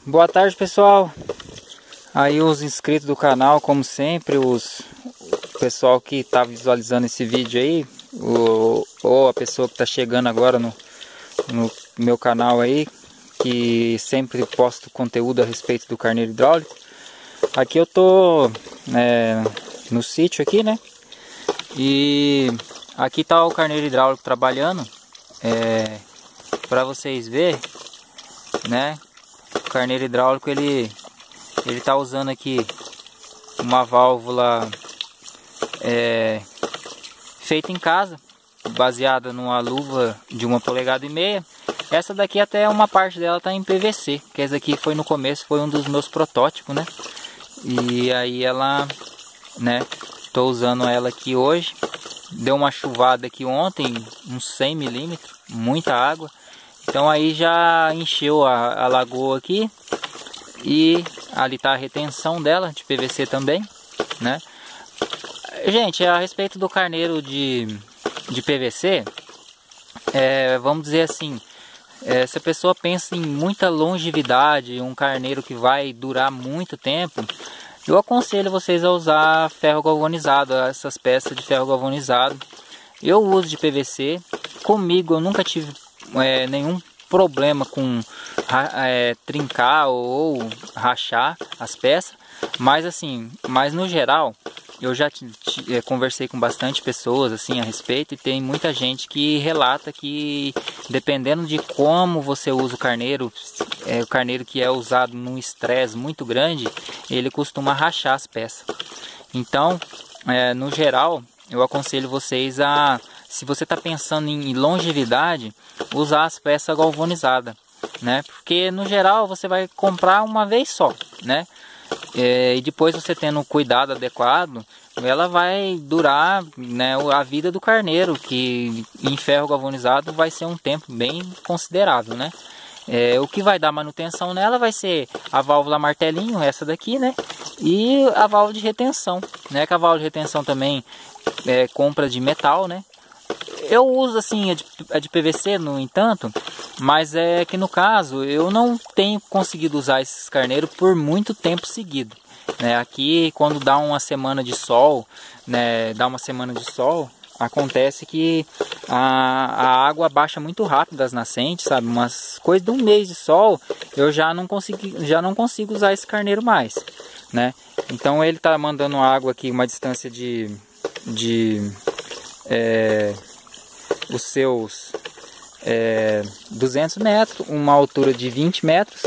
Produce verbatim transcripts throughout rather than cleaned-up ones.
Boa tarde, pessoal. Aí os inscritos do canal, como sempre, os o pessoal que está visualizando esse vídeo aí, o, ou a pessoa que está chegando agora no, no meu canal aí, que sempre posto conteúdo a respeito do carneiro hidráulico. Aqui eu tô é, no sítio aqui, né? E aqui tá o carneiro hidráulico trabalhando, é, para vocês verem, né? O carneiro hidráulico ele ele tá usando aqui uma válvula é, feita em casa, baseada numa luva de uma polegada e meia. Essa daqui até uma parte dela tá em P V C, que essa aqui foi no começo, foi um dos meus protótipos, né? E aí ela, né, tô usando ela aqui hoje. Deu uma chuvada aqui ontem, uns cem milímetros, muita água. Então aí já encheu a, a lagoa aqui. E ali tá a retenção dela, de P V C também, né? Gente, a respeito do carneiro de, de P V C, é, vamos dizer assim, é, se a pessoa pensa em muita longevidade, um carneiro que vai durar muito tempo, eu aconselho vocês a usar ferro galvanizado, essas peças de ferro galvanizado. Eu uso de P V C, comigo eu nunca tive é, nenhum problema com é, trincar ou rachar as peças, mas assim, mas no geral eu já t, t, conversei com bastante pessoas assim a respeito, e tem muita gente que relata que dependendo de como você usa o carneiro, é, o carneiro que é usado num estresse muito grande, ele costuma rachar as peças. Então, é, no geral, eu aconselho vocês a, se você está pensando em longevidade, usar as peças galvanizadas, né? Porque no geral você vai comprar uma vez só, né? É, e depois você tendo um cuidado adequado, ela vai durar, né, a vida do carneiro, que em ferro galvanizado vai ser um tempo bem considerável, né? É, o que vai dar manutenção nela vai ser a válvula martelinho, essa daqui, né? E a válvula de retenção, né? Que a válvula de retenção também é compra de metal, né? Eu uso assim a de, a de P V C, no entanto, mas é que no caso eu não tenho conseguido usar esses carneiros por muito tempo seguido, né? Aqui quando dá uma semana de sol, né? Dá uma semana de sol, acontece que a, a água baixa muito rápido das nascentes, sabe? Umas coisas de um mês de sol eu já não consigo, já não consigo usar esse carneiro mais, né? Então ele tá mandando água aqui uma distância de, de é, os seus é, duzentos metros, uma altura de vinte metros,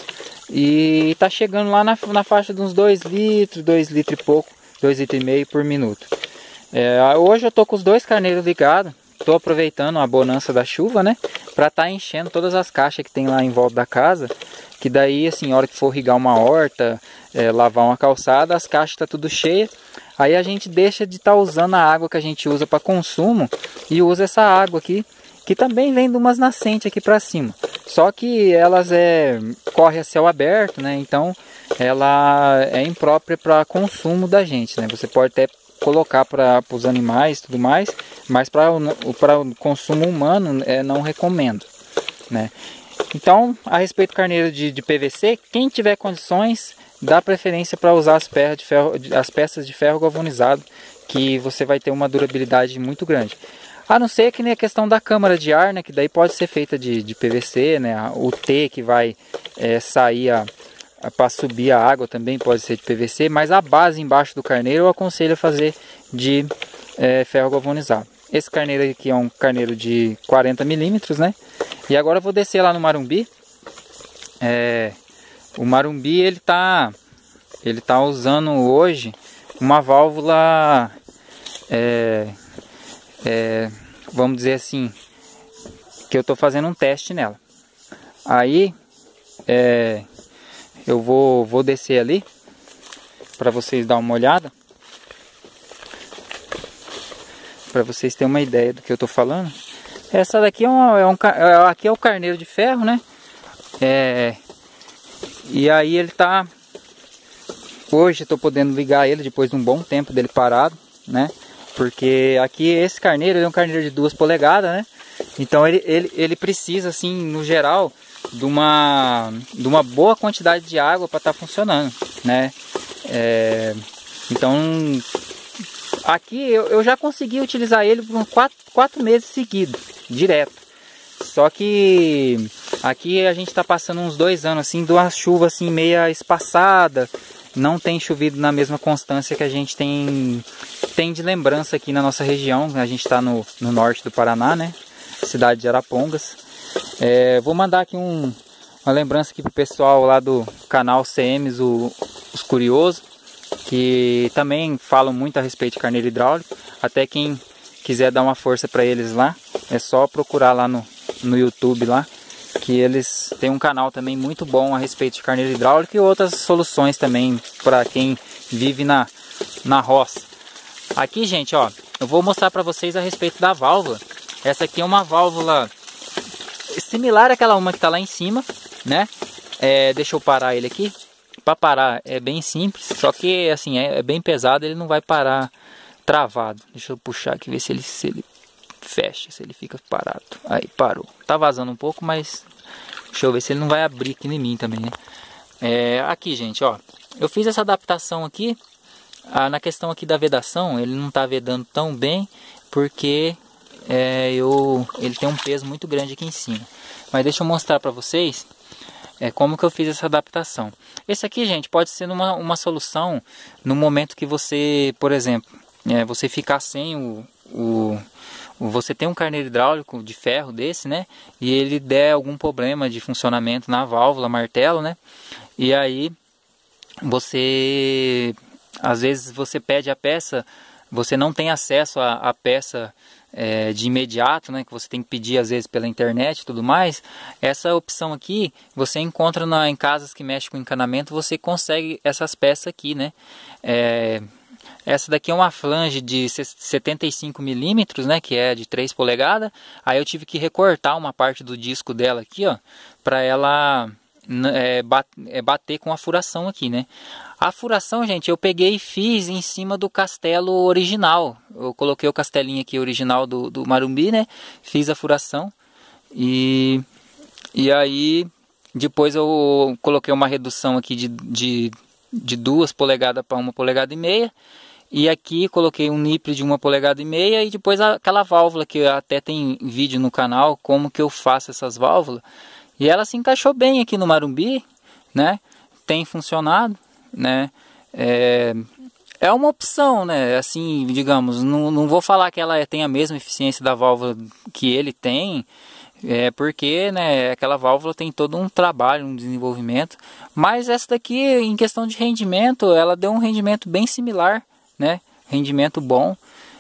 e tá chegando lá na, na faixa de uns dois litros, dois litros e pouco, dois litros e meio por minuto. É, hoje eu tô com os dois carneiros ligados, tô aproveitando a bonança da chuva, né, para tá enchendo todas as caixas que tem lá em volta da casa, que daí assim, a hora que for irrigar uma horta, é, lavar uma calçada, as caixas tá tudo cheia. Aí a gente deixa de estar tá usando a água que a gente usa para consumo e usa essa água aqui, que também vem de umas nascentes aqui para cima. Só que elas é, corre a céu aberto, né? Então ela é imprópria para consumo da gente, né? Você pode até colocar para os animais e tudo mais, mas para o consumo humano é, não recomendo, né? Então, a respeito do carneiro de, de P V C, quem tiver condições, dá preferência para usar as, de ferro, as peças de ferro galvanizado, que você vai ter uma durabilidade muito grande. A não ser que nem a questão da câmara de ar, né, que daí pode ser feita de, de P V C, né, o T que vai é, sair para subir a água também pode ser de P V C, mas a base embaixo do carneiro eu aconselho a fazer de é, ferro galvanizado. Esse carneiro aqui é um carneiro de quarenta milímetros, né? E agora eu vou descer lá no Marumbi. É, o Marumbi ele tá, ele tá usando hoje uma válvula, é, é, vamos dizer assim, que eu tô fazendo um teste nela. Aí é, eu vou, vou descer ali para vocês dar uma olhada, para vocês terem uma ideia do que eu tô falando. Essa daqui é um, é um aqui é o carneiro de ferro, né? É, e aí ele tá, hoje estou podendo ligar ele depois de um bom tempo dele parado, né? Porque aqui esse carneiro é um carneiro de duas polegadas, né? Então ele, ele, ele precisa, assim, no geral, de uma, de uma boa quantidade de água para estar tá funcionando, né? É, então, aqui eu, eu já consegui utilizar ele por uns quatro, quatro meses seguidos, direto. Só que aqui a gente está passando uns dois anos assim, de uma chuva assim meia espaçada. Não tem chovido na mesma constância que a gente tem, tem de lembrança aqui na nossa região. A gente está no, no norte do Paraná, né? Cidade de Arapongas. É, vou mandar aqui um, uma lembrança aqui pro pessoal lá do canal C Ms, o, os Curiosos, que também falam muito a respeito de carneiro hidráulico. Até quem quiser dar uma força para eles lá, é só procurar lá no, no YouTube lá, que eles têm um canal também muito bom a respeito de carneiro hidráulico e outras soluções também para quem vive na, na roça. Aqui, gente, ó, eu vou mostrar para vocês a respeito da válvula. Essa aqui é uma válvula similar àquela uma que está lá em cima, né? É, deixa eu parar ele aqui. Para parar é bem simples, só que assim é, é bem pesado, ele não vai parar travado. Deixa eu puxar aqui, ver se ele, se ele fecha, se ele fica parado. Aí, parou. Tá vazando um pouco, mas deixa eu ver se ele não vai abrir aqui em mim também, né? É, aqui, gente, ó. Eu fiz essa adaptação aqui. Ah, na questão aqui da vedação, ele não tá vedando tão bem, porque é, eu, ele tem um peso muito grande aqui em cima. Mas deixa eu mostrar para vocês é, como que eu fiz essa adaptação. Esse aqui, gente, pode ser uma, uma solução no momento que você, por exemplo, é, você ficar sem o... o você tem um carneiro hidráulico de ferro desse, né? E ele der algum problema de funcionamento na válvula, martelo, né? E aí você, às vezes você pede a peça, você não tem acesso à, à peça é, de imediato, né? Que você tem que pedir às vezes pela internet e tudo mais. Essa opção aqui você encontra na, em casas que mexem com encanamento, você consegue essas peças aqui, né? É, Essa daqui é uma flange de setenta e cinco milímetros, né, que é de três polegadas. Aí eu tive que recortar uma parte do disco dela aqui, ó, para ela é, bater com a furação aqui, né. A furação, gente, eu peguei e fiz em cima do castelo original. Eu coloquei o castelinho aqui original do, do Marumbi, né, fiz a furação e, e aí depois eu coloquei uma redução aqui de, de, de duas polegadas para uma polegada e meia. E aqui coloquei um nipple de uma polegada e meia e depois aquela válvula que até tem vídeo no canal, como que eu faço essas válvulas. E ela se encaixou bem aqui no Marumbi, né? Tem funcionado, né? É, é uma opção, né? Assim, digamos, não, não vou falar que ela tem a mesma eficiência da válvula que ele tem, é porque, né, aquela válvula tem todo um trabalho, um desenvolvimento. Mas essa daqui, em questão de rendimento, ela deu um rendimento bem similar, né? Rendimento bom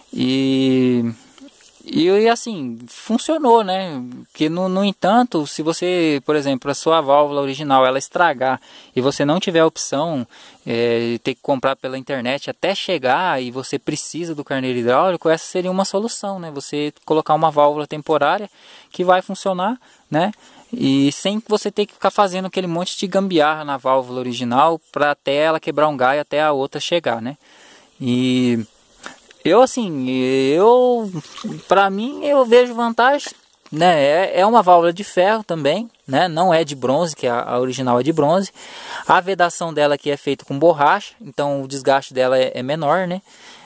e, e assim funcionou, né? Que no, no entanto, se você, por exemplo, a sua válvula original ela estragar e você não tiver a opção é, de ter que comprar pela internet até chegar e você precisa do carneiro hidráulico, essa seria uma solução, né? Você colocar uma válvula temporária que vai funcionar, né? E sem você ter que ficar fazendo aquele monte de gambiarra na válvula original para até ela quebrar um galho até a outra chegar, né? E eu assim, eu para mim eu vejo vantagem, né? É, é uma válvula de ferro também, né? Não é de bronze, que a, a original é de bronze. A vedação dela aqui é feita com borracha, então o desgaste dela é, é menor, né?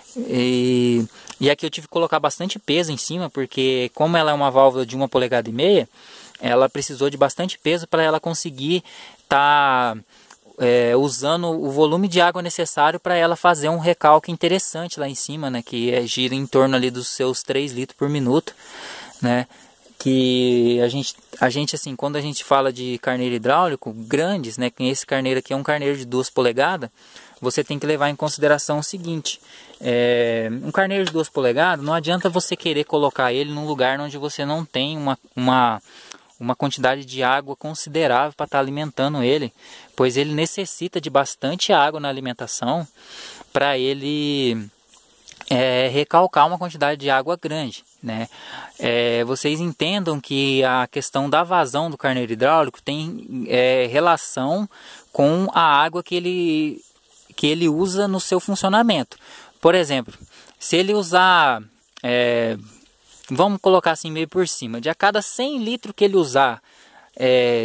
E, e aqui eu tive que colocar bastante peso em cima, porque como ela é uma válvula de uma polegada e meia, ela precisou de bastante peso para ela conseguir estar tá, É, usando o volume de água necessário para ela fazer um recalque interessante lá em cima, né, que é, gira em torno ali dos seus três litros por minuto, né, que a gente, a gente assim, quando a gente fala de carneiro hidráulico grandes, né, que esse carneiro aqui é um carneiro de duas polegadas, você tem que levar em consideração o seguinte, é, um carneiro de duas polegadas, não adianta você querer colocar ele num lugar onde você não tem uma, uma uma quantidade de água considerável para estar alimentando ele, pois ele necessita de bastante água na alimentação para ele é, recalcar uma quantidade de água grande, né? É, vocês entendam que a questão da vazão do carneiro hidráulico tem é, relação com a água que ele, que ele usa no seu funcionamento. Por exemplo, se ele usar... É, vamos colocar assim meio por cima, de a cada cem litros que ele usar, é,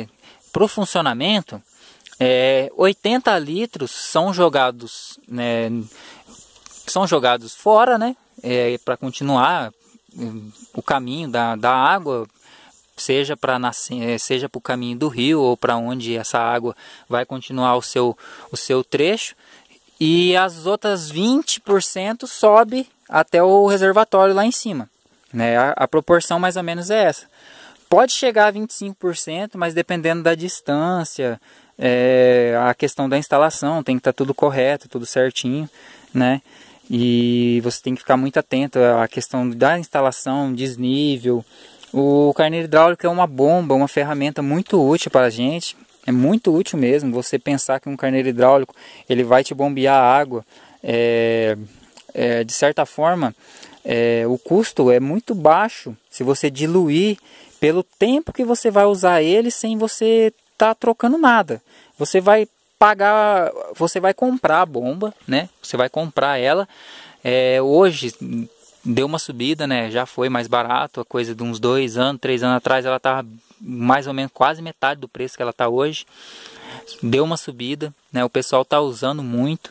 para o funcionamento, é, oitenta litros são jogados, né, são jogados fora, né, é, para continuar o caminho da, da água, seja para nascer, seja para o caminho do rio ou para onde essa água vai continuar o seu, o seu trecho, e as outras vinte por cento sobe até o reservatório lá em cima, né? A, a proporção mais ou menos é essa. Pode chegar a vinte e cinco por cento, mas dependendo da distância, é, a questão da instalação, tem que estar tudo correto, tudo certinho, né? E você tem que ficar muito atento à questão da instalação, desnível. O carneiro hidráulico é uma bomba, uma ferramenta muito útil para a gente. É muito útil mesmo você pensar que um carneiro hidráulico ele vai te bombear a água. É, é, de certa forma, é, o custo é muito baixo se você diluir pelo tempo que você vai usar ele sem você estar tá trocando nada. Você vai pagar, você vai comprar a bomba, né? Você vai comprar ela. É, hoje deu uma subida, né? Já foi mais barato, a coisa de uns dois anos, três anos atrás ela estava mais ou menos quase metade do preço que ela está hoje. Deu uma subida, né? O pessoal está usando muito.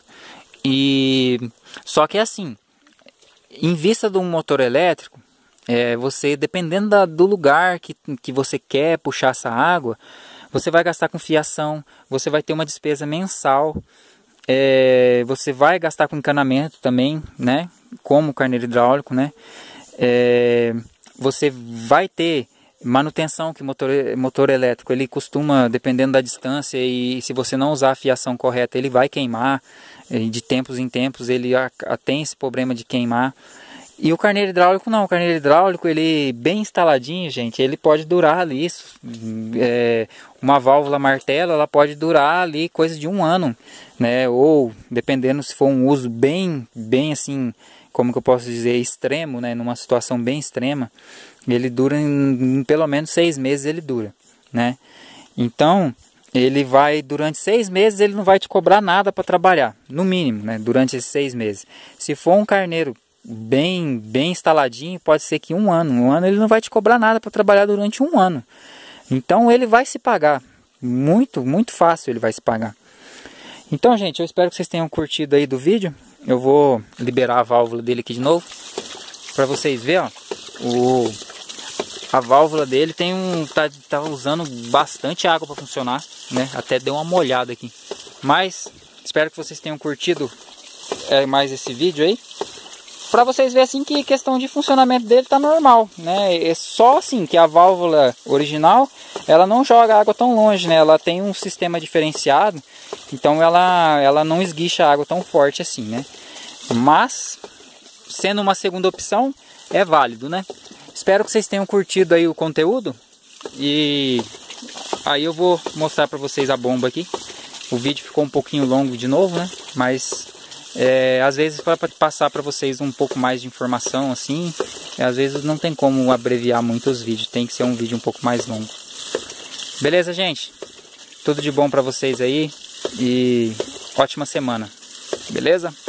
E só que assim, em vista de um motor elétrico, é, você dependendo da, do lugar que, que você quer puxar essa água, você vai gastar com fiação, você vai ter uma despesa mensal, é, você vai gastar com encanamento também, né? Como o carneiro hidráulico, né? É, você vai ter manutenção, que motor, motor elétrico, ele costuma, dependendo da distância, e se você não usar a fiação correta, ele vai queimar, de tempos em tempos ele a, a, tem esse problema de queimar. E o carneiro hidráulico não, o carneiro hidráulico, ele bem instaladinho, gente, ele pode durar ali, isso, é, uma válvula martelo, ela pode durar ali coisa de um ano, né, ou dependendo se for um uso bem, bem assim, como que eu posso dizer, extremo, né, numa situação bem extrema, ele dura em, em pelo menos seis meses ele dura, né, então ele vai, durante seis meses ele não vai te cobrar nada para trabalhar, no mínimo, né, durante esses seis meses. Se for um carneiro bem bem instaladinho, pode ser que um ano, um ano ele não vai te cobrar nada para trabalhar durante um ano. Então ele vai se pagar, muito, muito fácil ele vai se pagar. Então, gente, eu espero que vocês tenham curtido aí do vídeo. Eu vou liberar a válvula dele aqui de novo, para vocês verem, ó, o, a válvula dele tem um, tá, tá usando bastante água para funcionar, né? Até deu uma molhada aqui. Mas espero que vocês tenham curtido é, mais esse vídeo aí, para vocês verem assim que a questão de funcionamento dele tá normal, né? É só assim que a válvula original, ela não joga água tão longe, né? Ela tem um sistema diferenciado, então ela, ela não esguicha a água tão forte assim, né? Mas, sendo uma segunda opção, é válido, né? Espero que vocês tenham curtido aí o conteúdo, e aí eu vou mostrar para vocês a bomba aqui. O vídeo ficou um pouquinho longo de novo, né? Mas É, às vezes para passar para vocês um pouco mais de informação assim, às vezes não tem como abreviar muito os vídeos, tem que ser um vídeo um pouco mais longo. Beleza, gente? Tudo de bom para vocês aí e ótima semana, beleza?